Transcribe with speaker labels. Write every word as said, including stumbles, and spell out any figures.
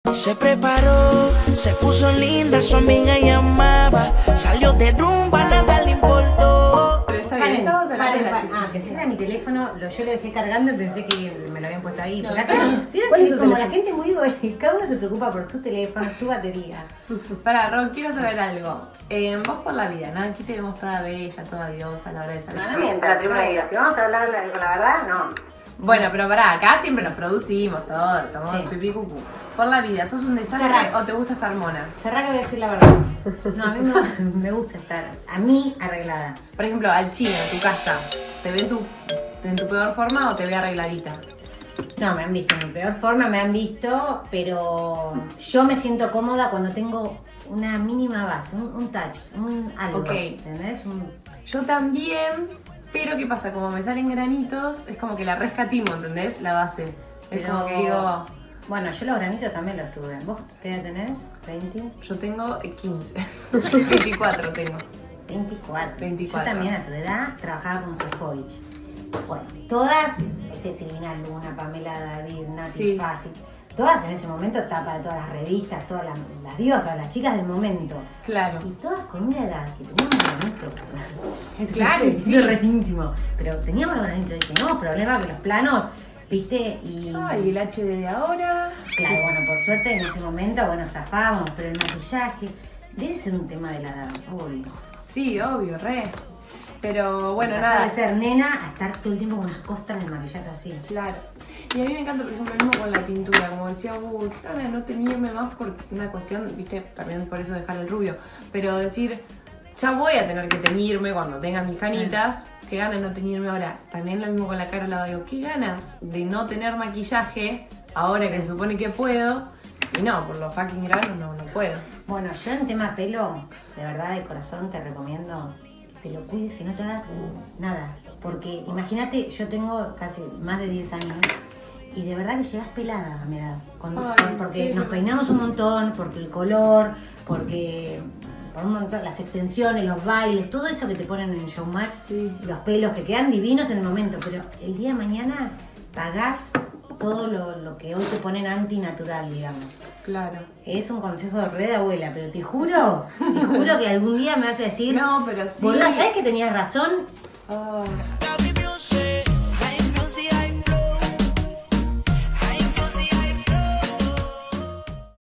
Speaker 1: Se preparó, se puso linda, su amiga llamaba. Salió de rumba, nada le importó.
Speaker 2: Paren, paren, paren. Ah, pensé que era mi teléfono, lo, yo lo dejé cargando y pensé que me lo habían puesto ahí. No, ¿vieron que es como la gente muy egoísta? Cada uno se preocupa por su teléfono, su batería.
Speaker 3: Pará, Ron, quiero saber algo. Eh, vos por la vida, ¿no? Aquí te vemos toda bella, toda diosa a la hora de salir.
Speaker 2: No, no mientras, tribuna de Si vamos a hablar con la verdad, no.
Speaker 3: Bueno, pero pará, acá siempre nos producimos todo, tomamos sí. pipí cucú. Por la vida, ¿sos un desastre Cerra. o te gusta estar mona?
Speaker 2: Cerrá que voy a decir la verdad. No, a mí me, me gusta estar, a mí, arreglada.
Speaker 3: Por ejemplo, al chino, en tu casa, ¿te ve en tu, en tu peor forma o te ve arregladita?
Speaker 2: No, me han visto en mi peor forma, me han visto, pero yo me siento cómoda cuando tengo una mínima base, un, un touch, un algo, okay. ¿Entendés? Un...
Speaker 3: Yo también... Pero ¿qué pasa? Como me salen granitos, es como que la rescatimo, ¿entendés? La base. Es
Speaker 2: Pero,
Speaker 3: como que digo...
Speaker 2: Bueno, yo los granitos también los tuve. ¿Vos qué edad tenés? ¿veinte?
Speaker 3: Yo tengo quince. veinticuatro tengo.
Speaker 2: veinticuatro.
Speaker 3: veinticuatro.
Speaker 2: Yo también a tu edad trabajaba con Sofovich. Bueno, todas, este, Silvina Luna, Pamela David, Nati sí. Fácil. Todas en ese momento, tapa de todas las revistas, todas las, las diosas, las chicas del momento.
Speaker 3: Claro.
Speaker 2: Y todas con una edad que teníamos granitos.
Speaker 3: Claro,
Speaker 2: sí. Re íntimo. Pero teníamos los granitos y teníamos problemas que los planos, ¿viste? Y...
Speaker 3: Ay, ¿y el H D de ahora?
Speaker 2: Claro, bueno, por suerte en ese momento, bueno, zafábamos, pero el maquillaje debe ser un tema de la edad, obvio.
Speaker 3: Sí, obvio, re. Pero bueno,
Speaker 2: pasar
Speaker 3: nada.
Speaker 2: de ser nena a estar todo el tiempo con las costras de maquillaje así.
Speaker 3: Claro. Y a mí me encanta, por ejemplo, lo mismo con la tintura. Como decía, uy, qué ganas de no teñirme más por una cuestión, viste, también por eso dejar el rubio. Pero decir, ya voy a tener que teñirme cuando tenga mis canitas. Qué ganas de no teñirme ahora. También lo mismo con la cara lavada. Digo, qué ganas de no tener maquillaje ahora que se supone que puedo. Y no, por los fucking granos no, no puedo.
Speaker 2: Bueno, yo en tema pelo, de verdad, de corazón, te recomiendo que te lo cuides, que no te hagas nada. Porque imagínate, yo tengo casi más de diez años y de verdad que llegas pelada a mi edad. Con,
Speaker 3: Ay,
Speaker 2: con, porque
Speaker 3: sí.
Speaker 2: nos peinamos un montón, porque el color, porque por un montón, las extensiones, los bailes, todo eso que te ponen en Showmatch,
Speaker 3: sí.
Speaker 2: los pelos que quedan divinos en el momento, pero el día de mañana pagás todo lo, lo que hoy te ponen antinatural, digamos.
Speaker 3: Claro.
Speaker 2: Es un consejo de re de abuela, pero te juro, te juro que algún día me vas a decir...
Speaker 3: No, pero sí.
Speaker 2: Boluda, ¿sabes que tenías razón?
Speaker 3: Oh.